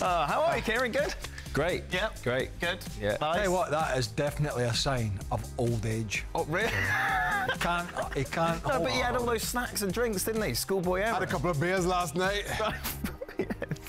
How are you, Kieran? Good? Great. Yeah. Great. Good. Yeah. Nice. Tell you what, that is definitely a sign of old age. Oh, really? He can't. No, but he had all those snacks and drinks, didn't he? Schoolboy era. Had a couple of beers last night.